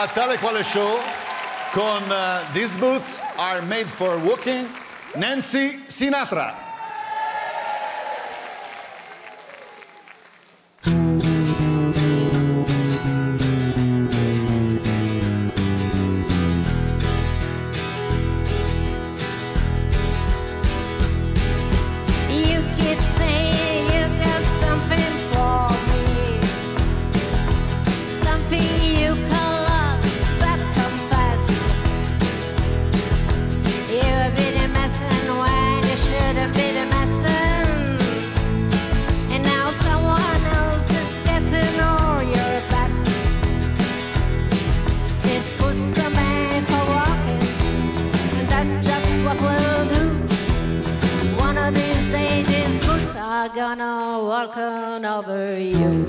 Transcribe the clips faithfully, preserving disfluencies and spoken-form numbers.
a Tale Quale Show con uh, These Boots Are Made for Walking, Nancy Sinatra. I'm gonna walk on over you.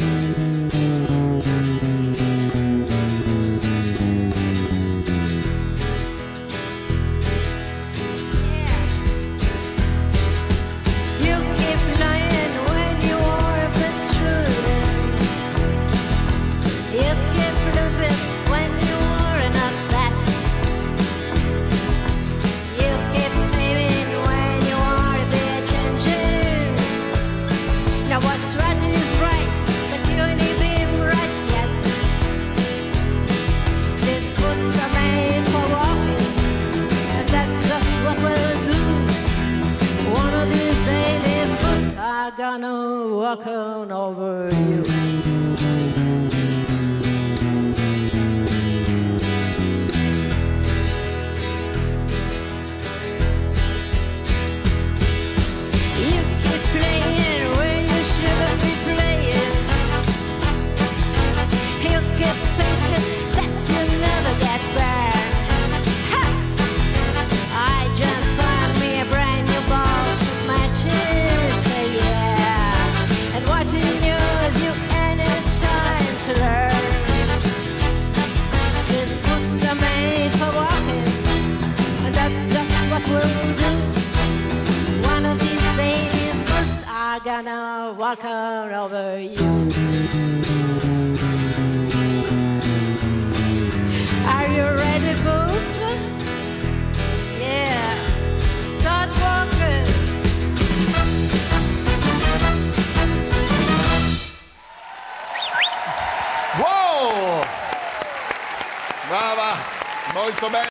I'm gonna walk on over you. You keep playing when you shouldn't be playing. You keep thinking that you'll never get back. Ha! I just found me a brand new box of matches. To learn. These boots are made for walking, and that's just what we'll do. One of these days, these boots are gonna walk on over you. Are you ready, boots? Yeah, start walking. Wow! Brava, molto bene.